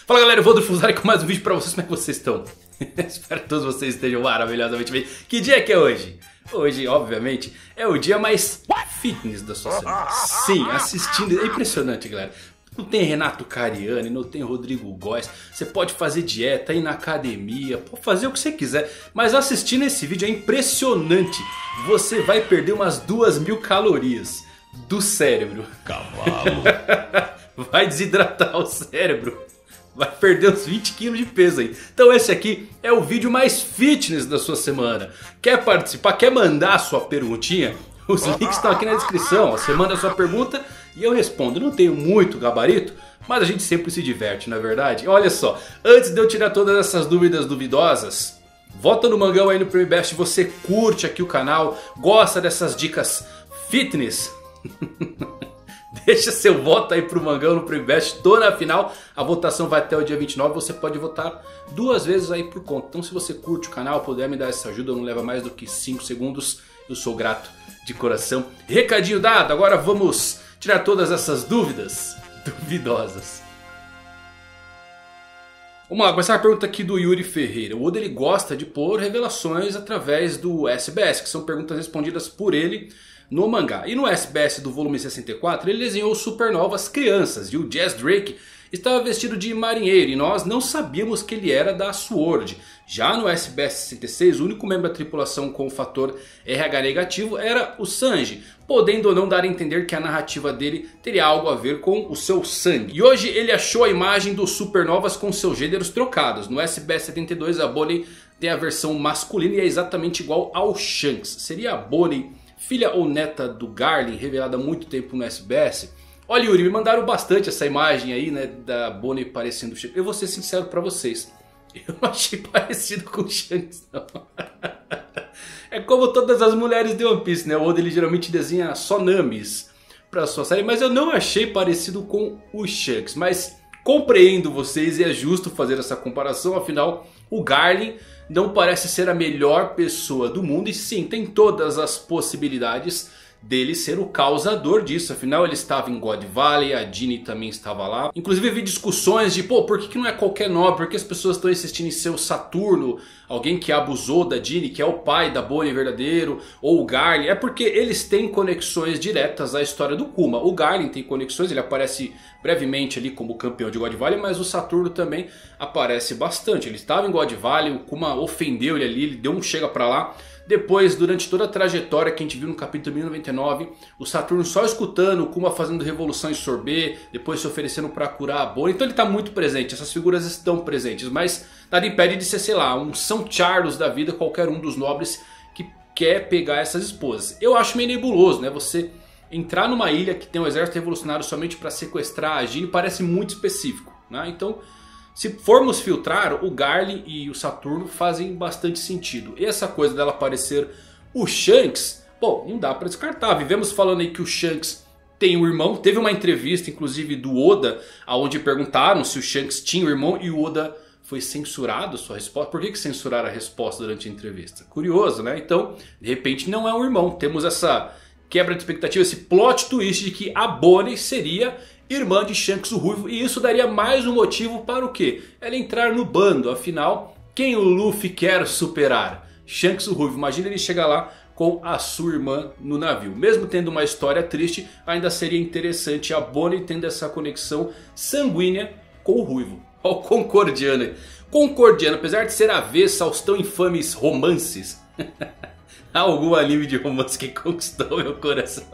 Fala galera, eu vou do Fusari com mais um vídeo pra vocês. Como é que vocês estão? Espero que todos vocês estejam maravilhosamente bem. Que dia que é hoje? Hoje, obviamente, é o dia mais fitness da sua semana. Sim, assistindo, é impressionante galera. Não tem Renato Cariani, não tem Rodrigo Góes. Você pode fazer dieta, ir na academia, pode fazer o que você quiser. Mas assistindo esse vídeo é impressionante. Você vai perder umas 2.000 calorias do cérebro. Cavalo. Vai desidratar o cérebro. Vai perder uns 20 quilos de peso aí. Então esse aqui é o vídeo mais fitness da sua semana. Quer participar? Quer mandar a sua perguntinha? Os links estão aqui na descrição. Você manda a sua pergunta e eu respondo. Não tenho muito gabarito, mas a gente sempre se diverte, não é verdade? Olha só, antes de eu tirar todas essas dúvidas duvidosas, vota no Mangão aí no Prêmio Best. Você curte aqui o canal, gosta dessas dicas fitness? Deixa seu voto aí pro Mangão no Prêmio Best. Tô na final, a votação vai até o dia 29. Você pode votar 2 vezes aí por conta. Então se você curte o canal, puder me dar essa ajuda, não leva mais do que 5 segundos. Eu sou grato de coração. Recadinho dado, agora vamos tirar todas essas dúvidas duvidosas. Vamos lá, começar a pergunta aqui do Yuri Ferreira. O Oda ele gosta de pôr revelações através do SBS, que são perguntas respondidas por ele no mangá. E no SBS do volume 64 ele desenhou supernovas crianças. E o Jazz Drake estava vestido de marinheiro e nós não sabíamos que ele era da SWORD. Já no SBS 66 o único membro da tripulação com o fator RH negativo era o Sanji, podendo ou não dar a entender que a narrativa dele teria algo a ver com o seu sangue. E hoje ele achou a imagem dos supernovas com seus gêneros trocados. No SBS 72 a Bonnie tem a versão masculina e é exatamente igual ao Shanks. Seria a Bonnie filha ou neta do Garlin, revelada há muito tempo no SBS? Olha Yuri, me mandaram bastante essa imagem aí, né, da Bonnie parecendo o Shanks. Eu vou ser sincero pra vocês, eu não achei parecido com o Shanks não. É como todas as mulheres de One Piece, né, o Oda ele geralmente desenha só Namis pra sua série. Mas eu não achei parecido com o Shanks. Mas compreendo vocês e é justo fazer essa comparação. Afinal o Garlin não parece ser a melhor pessoa do mundo. E sim, tem todas as possibilidades dele ser o causador disso. Afinal ele estava em God Valley, a Ginny também estava lá. Inclusive vi discussões de pô, por que não é qualquer nobre? Por que as pessoas estão insistindo em ser o Saturno? Alguém que abusou da Ginny, que é o pai da Bonnie verdadeiro? Ou o Garlin? É porque eles têm conexões diretas à história do Kuma. O Garlin tem conexões, ele aparece brevemente ali como campeão de God Valley. Mas o Saturno também aparece bastante. Ele estava em God Valley, o Kuma ofendeu ele ali, ele deu um chega pra lá. Depois, durante toda a trajetória que a gente viu no capítulo 1099, o Saturno só escutando, o Kuma fazendo revolução em sorbet, depois se oferecendo para curar a Bonnie. Então ele está muito presente, essas figuras estão presentes. Mas nada impede de ser, sei lá, um São Charles da vida, qualquer um dos nobres que quer pegar essas esposas. Eu acho meio nebuloso, né? Você entrar numa ilha que tem um exército revolucionário somente para sequestrar a Ginny parece muito específico, né? Então, se formos filtrar, o Garlin e o Saturno fazem bastante sentido. E essa coisa dela parecer o Shanks, bom, não dá pra descartar. Vivemos falando aí que o Shanks tem um irmão. Teve uma entrevista inclusive do Oda, onde perguntaram se o Shanks tinha um irmão e o Oda foi censurado sua resposta. Por que censuraram a resposta durante a entrevista? Curioso, né? Então, de repente não é um irmão. Temos essa quebra de expectativa, esse plot twist de que a Bonnie seria irmã de Shanks o Ruivo. E isso daria mais um motivo para o quê? Ela entrar no bando. Afinal, quem o Luffy quer superar? Shanks o Ruivo. Imagina ele chegar lá com a sua irmã no navio. Mesmo tendo uma história triste, ainda seria interessante a Bonnie tendo essa conexão sanguínea com o Ruivo. Olha o Concordiano. Concordiano, apesar de ser avessa aos tão infames romances, há algum anime de romance que conquistou meu coração.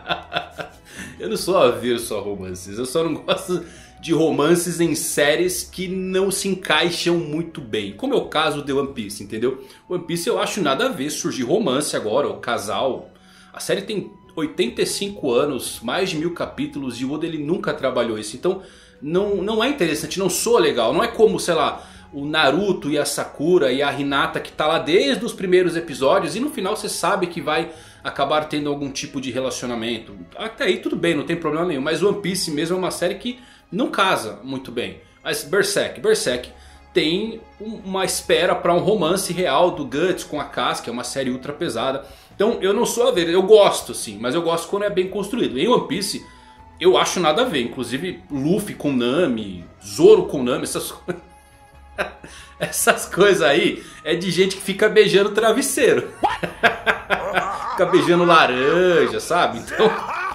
Eu não sou avesso a romances, eu só não gosto de romances em séries que não se encaixam muito bem. Como é o caso de One Piece, entendeu? One Piece eu acho nada a ver surgir romance agora, o casal. A série tem 85 anos, mais de 1000 capítulos e o Oda ele nunca trabalhou isso. Então não é interessante, não soa legal. Não é como, sei lá, o Naruto e a Sakura e a Hinata que tá lá desde os primeiros episódios e no final você sabe que vai acabar tendo algum tipo de relacionamento. Até aí tudo bem, não tem problema nenhum. Mas One Piece mesmo é uma série que não casa muito bem. Mas Berserk tem uma espera para um romance real do Guts com a Cass, que é uma série ultra pesada. Então eu não sou a ver, eu gosto sim, mas eu gosto quando é bem construído. Em One Piece eu acho nada a ver. Inclusive Luffy com Nami, Zoro com Nami, essas coisas aí é de gente que fica beijando travesseiro. Fica beijando laranja, sabe? Então...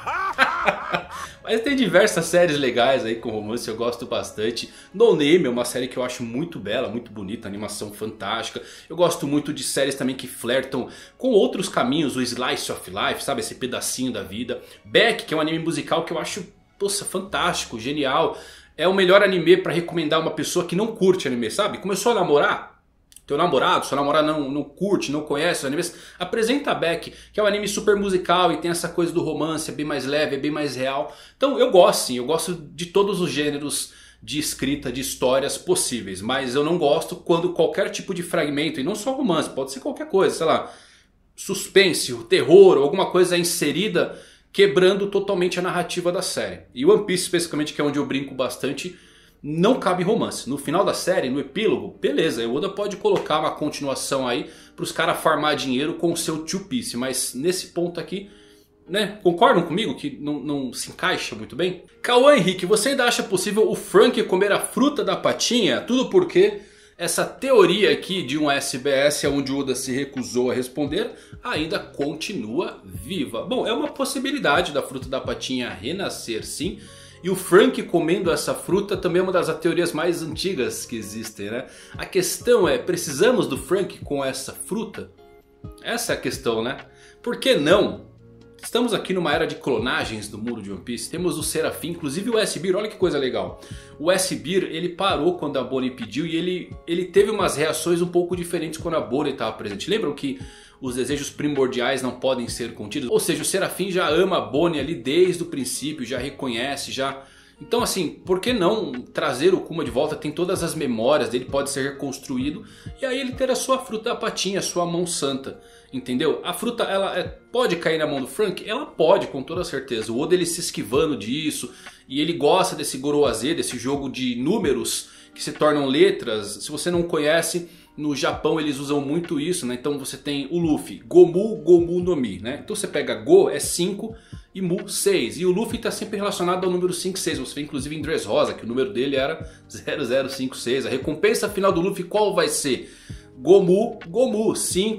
Mas tem diversas séries legais aí com romance, eu gosto bastante. No Name é uma série que eu acho muito bela, muito bonita, animação fantástica. Eu gosto muito de séries também que flertam com outros caminhos, o Slice of Life, sabe? Esse pedacinho da vida. Beck, que é um anime musical que eu acho, poxa, fantástico, genial. É o melhor anime pra recomendar uma pessoa que não curte anime, sabe? Começou a namorar. Teu namorado, sua namorada não curte, não conhece os animes, apresenta a Beck, que é um anime super musical e tem essa coisa do romance, é bem mais leve, é bem mais real. Então eu gosto sim, eu gosto de todos os gêneros de escrita, de histórias possíveis. Mas eu não gosto quando qualquer tipo de fragmento, e não só romance, pode ser qualquer coisa, sei lá, suspense, terror, alguma coisa inserida, quebrando totalmente a narrativa da série. E One Piece especificamente, que é onde eu brinco bastante, não cabe romance. No final da série, no epílogo, beleza, o Oda pode colocar uma continuação aí para os caras farmar dinheiro com o seu Two Piece. Mas nesse ponto aqui, né, concordam comigo que não se encaixa muito bem? Cauã Henrique, você ainda acha possível o Frank comer a fruta da patinha? Tudo porque essa teoria aqui de um SBS, onde o Oda se recusou a responder, ainda continua viva. Bom, é uma possibilidade da fruta da patinha renascer, sim. E o Frank comendo essa fruta também é uma das teorias mais antigas que existem, né? A questão é, precisamos do Frank com essa fruta? Essa é a questão, né? Por que não? Estamos aqui numa era de clonagens do mundo de One Piece. Temos o Serafim, inclusive o S-Beer, olha que coisa legal. O S-Beer, ele parou quando a Bonnie pediu e ele teve umas reações um pouco diferentes quando a Bonnie estava presente. Lembram que os desejos primordiais não podem ser contidos? Ou seja, o Serafim já ama a Bonnie ali desde o princípio, já reconhece, já... Então assim, por que não trazer o Kuma de volta? Tem todas as memórias dele, pode ser reconstruído. E aí ele ter a sua fruta da patinha, a sua mão santa. Entendeu? A fruta, ela pode cair na mão do Frank? Ela pode, com toda certeza. O Oda ele se esquivando disso. E ele gosta desse Goroaze, desse jogo de números que se tornam letras. Se você não conhece, no Japão eles usam muito isso, né? Então você tem o Luffy, Gomu, Gomu no Mi, né? Então você pega Go é 5 e Mu 6. E o Luffy está sempre relacionado ao número 56. Você vê inclusive em Dressrosa que o número dele era 0056. A recompensa final do Luffy qual vai ser? Gomu, Gomu,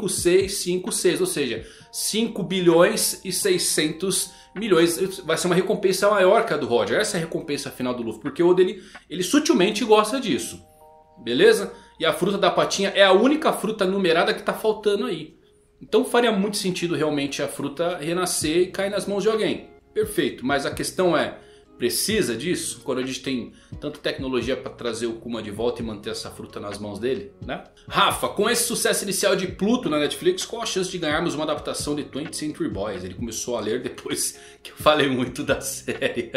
5656, ou seja, 5 bilhões e 600 milhões. Vai ser uma recompensa maior que a do Roger. Essa é a recompensa final do Luffy, porque o Oda ele sutilmente gosta disso. Beleza? E a fruta da patinha é a única fruta numerada que está faltando aí. Então faria muito sentido realmente a fruta renascer e cair nas mãos de alguém. Perfeito, mas a questão é... Precisa disso? Quando a gente tem tanta tecnologia para trazer o Kuma de volta e manter essa fruta nas mãos dele, né? Rafa, com esse sucesso inicial de Pluto na Netflix, qual a chance de ganharmos uma adaptação de 20th Century Boys? Ele começou a ler depois que eu falei muito da série.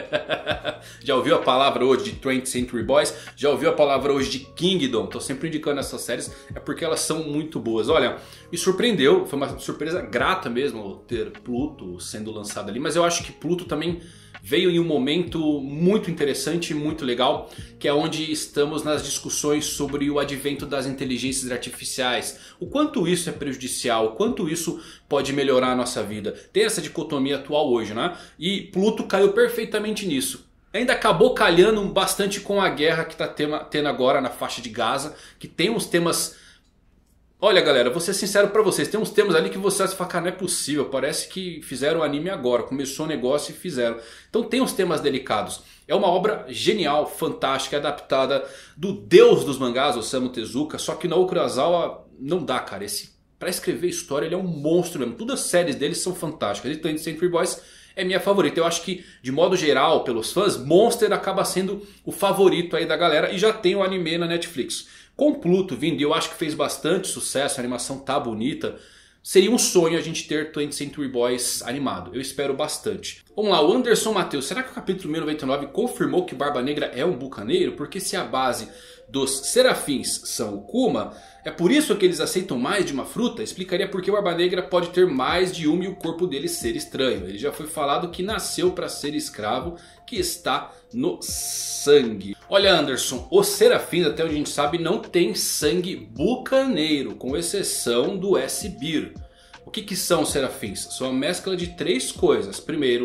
Já ouviu a palavra hoje de 20th Century Boys? Já ouviu a palavra hoje de Kingdom? Tô sempre indicando essas séries, é porque elas são muito boas. Olha, me surpreendeu, foi uma surpresa grata mesmo ter Pluto sendo lançado ali. Mas eu acho que Pluto também... veio em um momento muito interessante e muito legal, que é onde estamos nas discussões sobre o advento das inteligências artificiais. O quanto isso é prejudicial, o quanto isso pode melhorar a nossa vida. Tem essa dicotomia atual hoje, né? E Pluto caiu perfeitamente nisso. Ainda acabou calhando bastante com a guerra que está tendo agora na faixa de Gaza, que tem uns temas... Olha galera, vou ser sincero pra vocês, tem uns temas ali que vocês falam, cara, não é possível, parece que fizeram o anime agora, começou o negócio e fizeram. Então tem uns temas delicados. É uma obra genial, fantástica, adaptada do deus dos mangás, Osamu Tezuka, só que Naoki Urasawa não dá, cara. Pra escrever história ele é um monstro mesmo, todas as séries dele são fantásticas. E 20th Century Boys é minha favorita. Eu acho que, de modo geral, pelos fãs, Monster acaba sendo o favorito aí da galera e já tem o anime na Netflix. Com Pluto vindo, eu acho que fez bastante sucesso, a animação tá bonita. Seria um sonho a gente ter 20th Century Boys animado, eu espero bastante. Vamos lá, o Anderson Matheus, será que o capítulo 1099 confirmou que Barba Negra é um bucaneiro? Porque se a base dos serafins são o Kuma, é por isso que eles aceitam mais de uma fruta? Explicaria porque o Barba Negra pode ter mais de uma e o corpo dele ser estranho. Ele já foi falado que nasceu para ser escravo, que está no sangue. Olha Anderson, os serafins até onde a gente sabe não tem sangue bucaneiro, com exceção do S-Beer. O que são os serafins? São uma mescla de três coisas. Primeiro,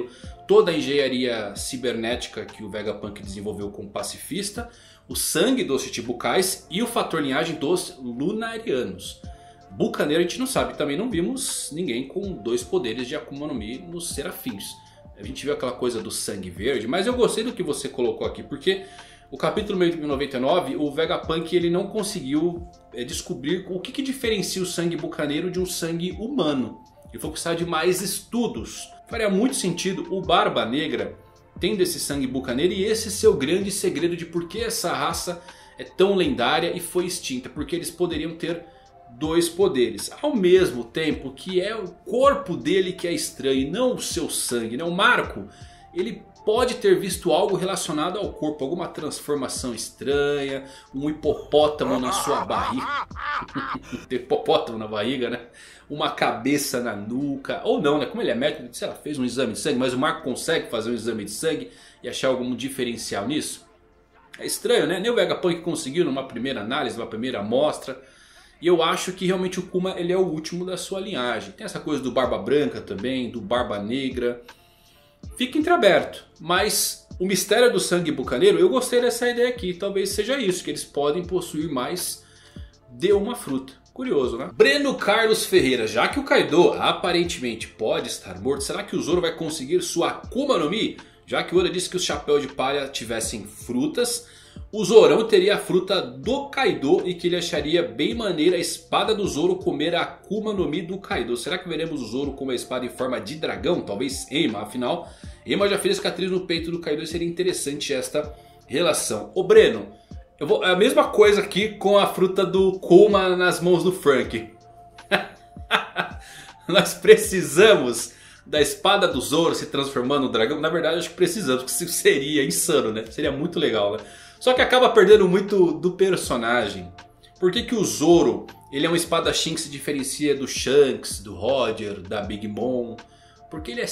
toda a engenharia cibernética que o Vegapunk desenvolveu como pacifista, o sangue dos Chichibukais e o fator linhagem dos Lunarianos. Bucaneiro a gente não sabe, também não vimos ninguém com 2 poderes de Akuma no Mi nos Serafins. A gente viu aquela coisa do sangue verde, mas eu gostei do que você colocou aqui, porque o capítulo 99, o Vegapunk ele não conseguiu descobrir o que diferencia o sangue bucaneiro de um sangue humano. Ele foi precisar de mais estudos. Faria muito sentido o Barba Negra tendo esse sangue bucaneiro e esse ser o grande segredo de por que essa raça é tão lendária e foi extinta. Porque eles poderiam ter 2 poderes. Ao mesmo tempo que é o corpo dele que é estranho e não o seu sangue, né? O Marco, ele pode ter visto algo relacionado ao corpo. Alguma transformação estranha. Um hipopótamo na sua barriga. Tem hipopótamo na barriga, né? Uma cabeça na nuca. Ou não, né? Como ele é médico, sei lá, fez um exame de sangue. Mas o Marco consegue fazer um exame de sangue e achar algum diferencial nisso? É estranho, né? Nem o Vegapunk conseguiu numa primeira análise, numa primeira amostra. E eu acho que realmente o Kuma ele é o último da sua linhagem. Tem essa coisa do Barba Branca também, do Barba Negra. Fica entreaberto. Mas o mistério do sangue bucaneiro, eu gostei dessa ideia aqui. Talvez seja isso, que eles podem possuir mais de uma fruta. Curioso, né? Breno Carlos Ferreira. Já que o Kaido aparentemente pode estar morto, será que o Zoro vai conseguir sua Akuma no Mi? Já que o Oda disse que os chapéus de palha tivessem frutas, o Zorão teria a fruta do Kaido e que ele acharia bem maneira a espada do Zoro comer a Akuma no Mi do Kaido. Será que veremos o Zoro com uma espada em forma de dragão? Talvez Ema, afinal Ema já fez cicatriz no peito do Kaido e seria interessante esta relação. Ô Breno, é a mesma coisa aqui com a fruta do Kuma nas mãos do Frank. Nós precisamos da espada do Zoro se transformando no dragão. Na verdade acho que precisamos, porque isso seria insano, né? Seria muito legal, né? Só que acaba perdendo muito do personagem. Por que o Zoro ele é um espadachim que se diferencia do Shanks, do Roger, da Big Mom? Porque ele é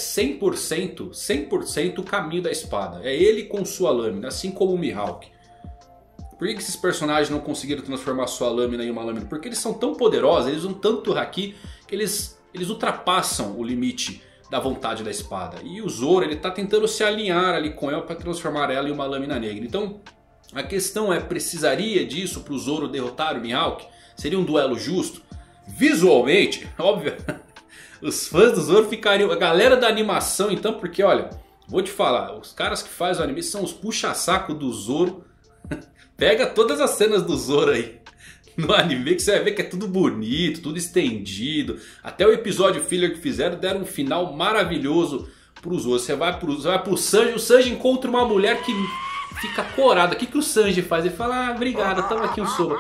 100% o caminho da espada. É ele com sua lâmina, assim como o Mihawk. Por que esses personagens não conseguiram transformar sua lâmina em uma lâmina? Porque eles são tão poderosos, eles usam tanto Haki que eles ultrapassam o limite da vontade da espada. E o Zoro ele está tentando se alinhar ali com ela para transformar ela em uma lâmina negra. Então a questão é, precisaria disso para o Zoro derrotar o Mihawk? Seria um duelo justo? Visualmente, óbvio, os fãs do Zoro ficariam... A galera da animação então, porque olha, vou te falar, os caras que fazem o anime são os puxa-saco do Zoro. Pega todas as cenas do Zoro aí no anime que você vai ver que é tudo bonito, tudo estendido. Até o episódio filler que fizeram deram um final maravilhoso pro Zoro. Você vai pro Sanji, o Sanji encontra uma mulher que fica corada. O que o Sanji faz? Ele fala, ah, obrigado, toma aqui um soba.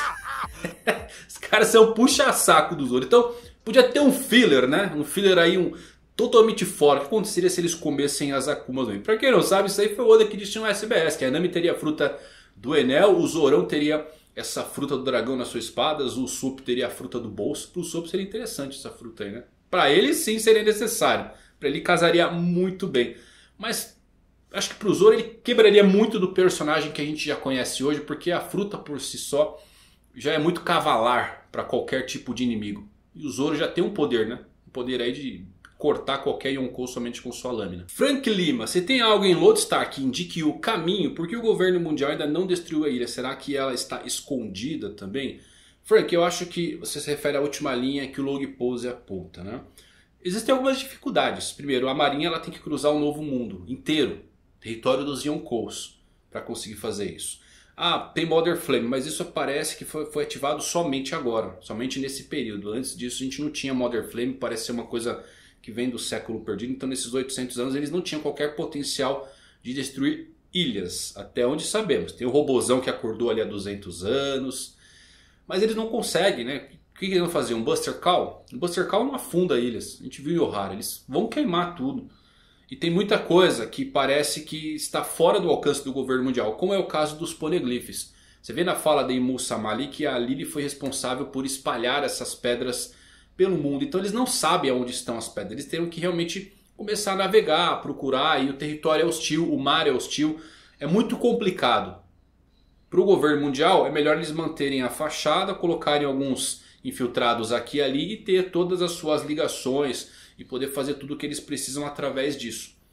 Os caras são puxa-saco do Zoro. Então podia ter um filler, né? Um filler aí, totalmente fora. O que aconteceria se eles comessem as Akumas no Mi? Pra quem não sabe, isso aí foi o Oda que disse no SBS. Que a Nami teria a fruta do Enel, o Zorão teria essa fruta do dragão nas suas espadas, o Usopp teria a fruta do bolso. Pro Usopp seria interessante essa fruta aí, né? Pra ele sim seria necessário. Pra ele casaria muito bem. Mas acho que pro Zoro ele quebraria muito do personagem que a gente já conhece hoje. Porque a fruta por si só já é muito cavalar pra qualquer tipo de inimigo. E o Zoro já tem um poder, né? Um poder aí de cortar qualquer Yonkou somente com sua lâmina. Frank Lima, se tem algo em Lodestar que indique o caminho, porque o governo mundial ainda não destruiu a ilha? Será que ela está escondida também? Frank, eu acho que você se refere à última linha que o Log Pose aponta, né? Existem algumas dificuldades. Primeiro, a marinha ela tem que cruzar o Novo Mundo inteiro, território dos Yonkous, para conseguir fazer isso. Ah, tem Mother Flame, mas isso parece que foi ativado somente agora, somente nesse período. Antes disso a gente não tinha Mother Flame, parece ser uma coisa que vem do século perdido. Então nesses 800 anos eles não tinham qualquer potencial de destruir ilhas. Até onde sabemos. Tem o robozão que acordou ali há 200 anos. Mas eles não conseguem, né? O que eles vão fazer? Um Buster Call? Um Buster Call não afunda ilhas. A gente viu em Ohara. Eles vão queimar tudo. E tem muita coisa que parece que está fora do alcance do governo mundial. Como é o caso dos poneglyphs. Você vê na fala de Imu Samali que a Lily foi responsável por espalhar essas pedras pelo mundo. Então eles não sabem aonde estão as pedras. Eles teriam que realmente começar a navegar, procurar. E o território é hostil, o mar é hostil. É muito complicado. Para o governo mundial é melhor eles manterem a fachada, colocarem alguns infiltrados aqui e ali e ter todas as suas ligações e poder fazer tudo o que eles precisam através disso.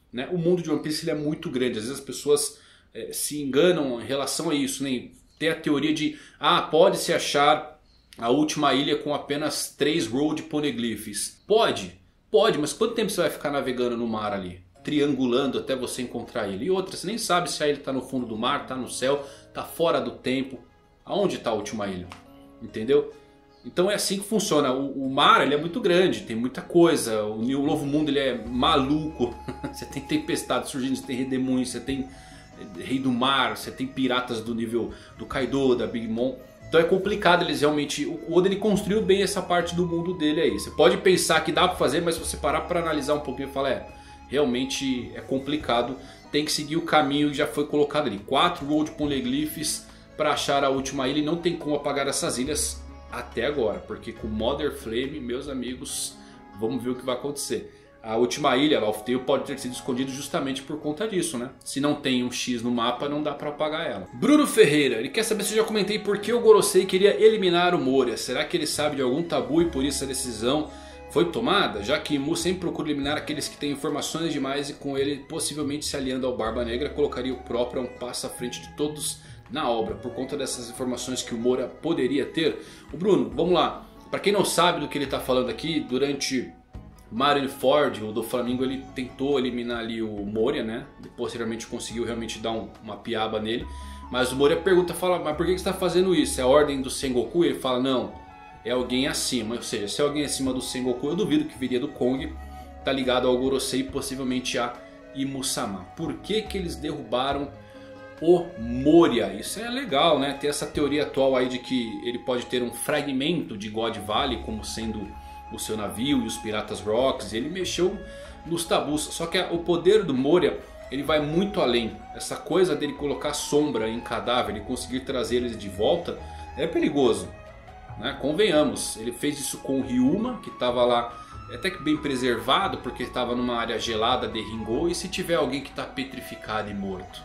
né? O mundo de One Piece ele é muito grande, às vezes as pessoas se enganam em relação a isso, né? Tem a teoria de, pode-se achar a última ilha com apenas 3 Road Poneglyphs. Pode, mas quanto tempo você vai ficar navegando no mar ali? Triangulando até você encontrar ele. E outra, você nem sabe se a ilha está no fundo do mar, está no céu, está fora do tempo. Aonde está a última ilha? Entendeu? Então é assim que funciona. O mar ele é muito grande, tem muita coisa. O Novo Mundo ele é maluco. Você tem tempestades surgindo, você tem redemoinhos, você tem Rei do Mar, você tem piratas do nível do Kaido, da Big Mom. Então é complicado eles realmente... O Oda ele construiu bem essa parte do mundo dele aí. Você pode pensar que dá pra fazer, mas se você parar pra analisar um pouquinho e falar... realmente é complicado. Tem que seguir o caminho que já foi colocado ali. 4 Road Poneglyphs pra achar a última ilha. E não tem como apagar essas ilhas até agora. Porque com Mother Flame, meus amigos, vamos ver o que vai acontecer. A última ilha, Laugh Tale, pode ter sido escondida justamente por conta disso, né? Se não tem um X no mapa, não dá pra apagar ela. Bruno Ferreira, ele quer saber se eu já comentei por que o Gorosei queria eliminar o Moria. Será que ele sabe de algum tabu e por isso a decisão foi tomada? Já que Mu sempre procura eliminar aqueles que têm informações demais e com ele possivelmente se aliando ao Barba Negra, colocaria o próprio a um passo à frente de todos na obra. Por conta dessas informações que o Moria poderia ter. O Bruno, vamos lá. Pra quem não sabe do que ele tá falando aqui, durante... Marineford, o do Flamengo, ele tentou eliminar ali o Moria, né? Posteriormente conseguiu realmente dar uma piaba nele. Mas o Moria fala, mas por que você está fazendo isso? É a ordem do Sengoku? E ele fala, não, é alguém acima. Ou seja, se é alguém acima do Sengoku, eu duvido que viria do Kong. Tá ligado ao Gorosei e possivelmente a Imusama. Por que que eles derrubaram o Moria? Isso é legal, né? Tem essa teoria atual aí de que ele pode ter um fragmento de God Valley como sendo... o seu navio e os Piratas Rocks. Ele mexeu nos tabus. Só que o poder do Moria ele vai muito além. Essa coisa dele colocar sombra em cadáver e conseguir trazer eles de volta é perigoso, né? Convenhamos. Ele fez isso com o Ryuma, que estava lá até que bem preservado, porque estava numa área gelada de Ringo. E se tiver alguém que está petrificado e morto?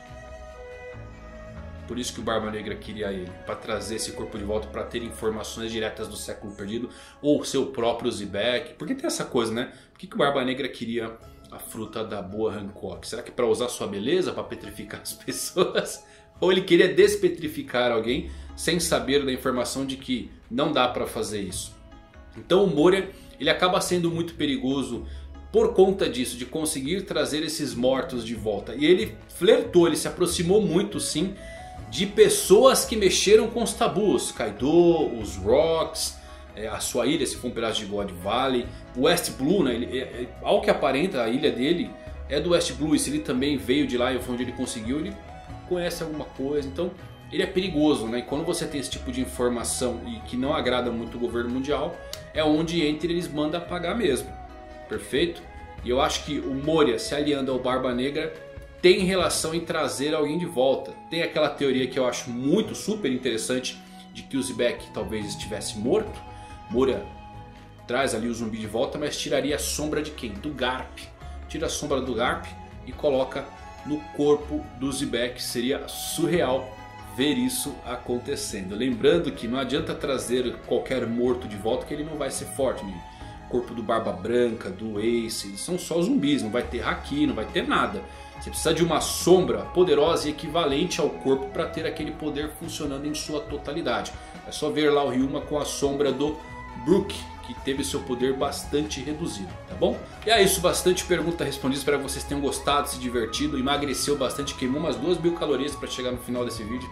Por isso que o Barba Negra queria ele, para trazer esse corpo de volta, para ter informações diretas do século perdido, ou seu próprio Zebek. Porque tem essa coisa, né? Por que o Barba Negra queria a fruta da boa Hancock? Será que para usar sua beleza, para petrificar as pessoas? Ou ele queria despetrificar alguém sem saber da informação de que não dá para fazer isso? Então o Moria ele acaba sendo muito perigoso por conta disso, de conseguir trazer esses mortos de volta. E ele flertou, ele se aproximou muito sim de pessoas que mexeram com os tabus. Kaido, os Rocks, a sua ilha se for um pedaço de God Valley. O West Blue, né, ao que aparenta a ilha dele é do West Blue. E se ele também veio de lá e foi onde ele conseguiu, ele conhece alguma coisa. Então ele é perigoso, né? E quando você tem esse tipo de informação e que não agrada muito o governo mundial, é onde entre eles manda apagar mesmo. Perfeito? E eu acho que o Moria se aliando ao Barba Negra tem relação em trazer alguém de volta. Tem aquela teoria que eu acho muito super interessante, de que o Zebek talvez estivesse morto. Moria traz ali o zumbi de volta, mas tiraria a sombra de quem? Do Garp. Tira a sombra do Garp e coloca no corpo do Zebek. Seria surreal ver isso acontecendo. Lembrando que não adianta trazer qualquer morto de volta, que ele não vai ser forte. Né? O corpo do Barba Branca, do Ace, são só zumbis, não vai ter haki, não vai ter nada. Você precisa de uma sombra poderosa e equivalente ao corpo para ter aquele poder funcionando em sua totalidade. É só ver lá o Ryuma com a sombra do Brook, que teve seu poder bastante reduzido, tá bom? E é isso, bastante pergunta respondida, espero que vocês tenham gostado, se divertido, emagreceu bastante, queimou umas 2.000 calorias para chegar no final desse vídeo.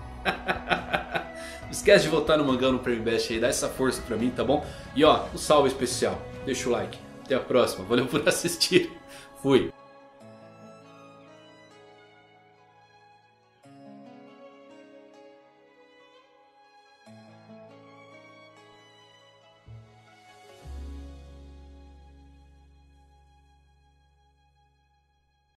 Não esquece de votar no Mangá no Prêmio Best aí, dá essa força pra mim, tá bom? E ó, um salve especial, deixa o like, até a próxima, valeu por assistir, fui!